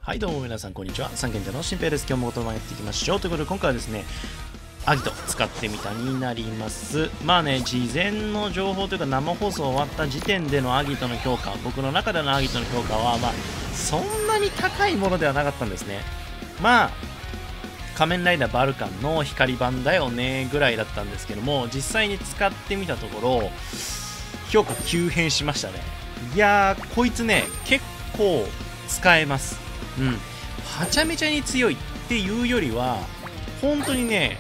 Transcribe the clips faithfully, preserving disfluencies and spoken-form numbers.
はいどうも皆さんこんにちは、三軒茶の新平です。今日も言葉やっていきましょう。ということで今回はですね、アギト使ってみたになります。まあね、事前の情報というか生放送終わった時点でのアギトの評価、僕の中でのアギトの評価はまあそんなに高いものではなかったんですね。まあ仮面ライダーバルカンの光版だよねぐらいだったんですけども、実際に使ってみたところ評価急変しましたね。いやーこいつね結構使えます。うん、はちゃめちゃに強いっていうよりは本当にね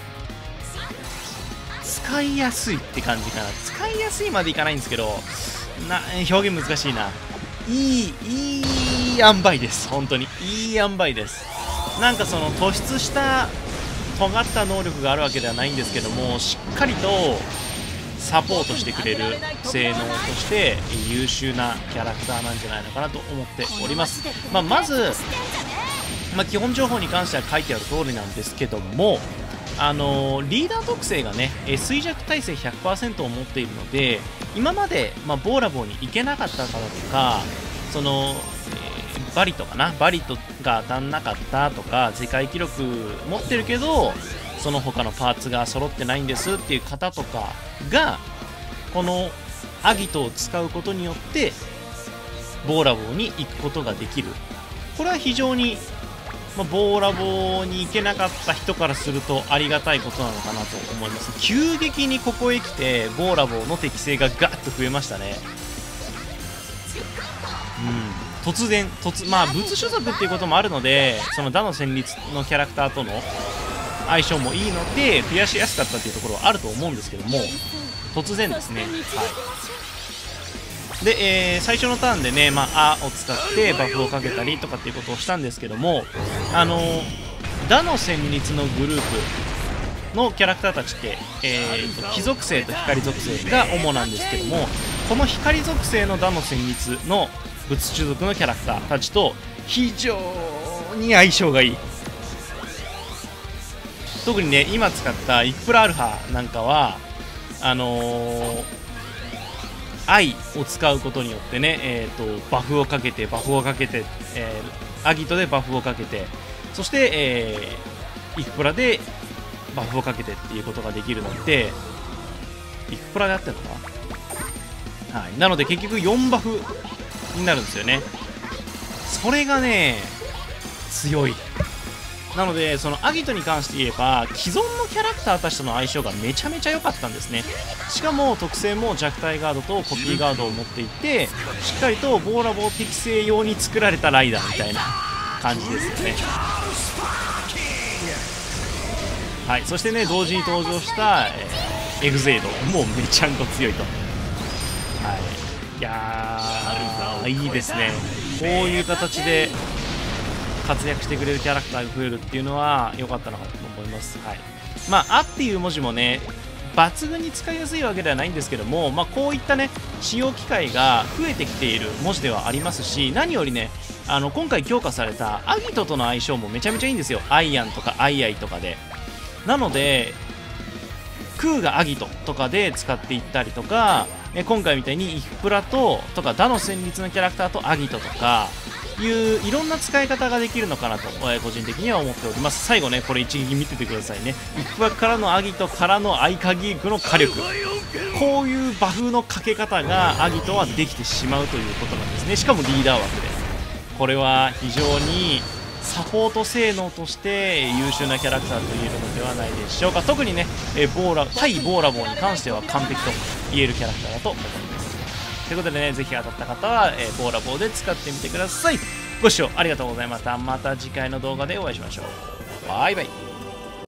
使いやすいって感じかな。使いやすいまでいかないんですけどな、表現難しいな。いいいい塩梅です。本当にいい塩梅です。なんかその突出した尖った能力があるわけではないんですけども、しっかりとサポートしてくれる性能として優秀なキャラクターなんじゃないのかなと思っております。まあ、まず、まあ、基本情報に関しては書いてある通りなんですけども、あのー、リーダー特性がね衰弱耐性 ひゃくパーセント を持っているので、今まで、まあ、ボーラボーに行けなかった方とか、その、えー、バリトかなバリトが当たんなかったとか、世界記録持ってるけどその他のパーツが揃ってないんですっていう方とかがこのアギトを使うことによってボーラボーに行くことができる。これは非常に、まあ、ボーラボーに行けなかった人からするとありがたいことなのかなと思います。急激にここへ来てボーラボーの適性がガッと増えましたね。うん、突然突まあ物種族っていうこともあるので、その打の旋律のキャラクターとの相性もいいので増やしやすかったっていうところはあると思うんですけども、突然ですね。はい、で、えー、最初のターンでね、まあ、あを使ってバフをかけたりとかっていうことをしたんですけども、あのー、打の旋律のグループのキャラクターたちって、えーと、火属性と光属性が主なんですけども、この光属性の打の旋律の物種族のキャラクターたちと非常に相性がいい。特にね今使ったイクプラアルファなんかはあのー、愛を使うことによってね、えー、とバフをかけてバフをかけて、えー、アギトでバフをかけて、そして、えー、イクプラでバフをかけてっていうことができるので、イクプラであってるのかな、はい、なので結局よんバフになるんですよね。それがね強い。なのでそのアギトに関して言えば既存のキャラクターたちとの相性がめちゃめちゃ良かったんですね。しかも特性も弱体ガードとコピーガードを持っていて、しっかりとボーラボー適正用に作られたライダーみたいな感じですよね。はい、そしてね同時に登場した、えー、エグゼイドもうめちゃんこ強いと。はい、いやーいいですね。こういう形で活躍してくれるキャラクターが増えるっていうのは良かったのかなと思います。はい、まあ「あ」っていう文字もね抜群に使いやすいわけではないんですけども、まあ、こういったね使用機会が増えてきている文字ではありますし、何よりねあの今回強化されたアギトとの相性もめちゃめちゃいいんですよ。アイアンとかアイアイとかで。なのでクーがアギトとかで使っていったりとか、え今回みたいにイフプラととか打の旋律のキャラクターとアギトとかいういろんな使い方ができるのかなと、えー、個人的には思っております。最後ねこれ一撃見ててくださいね。イフプラからのアギトからのアイカギークの火力、こういうバフのかけ方がアギトはできてしまうということなんですね。しかもリーダー枠でこれは非常にサポート性能として優秀なキャラクターと言えるのではないでしょうか。特にね、えボーラ対ボーラボーに関しては完璧と言えるキャラクターだと思います。ということでね、ぜひ当たった方は、えボーラボーで使ってみてください。ご視聴ありがとうございました。また次回の動画でお会いしましょう。バイバイ。